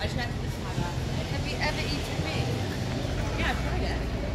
I should have to decide that. Have you ever eaten meat? Yeah, I've tried it.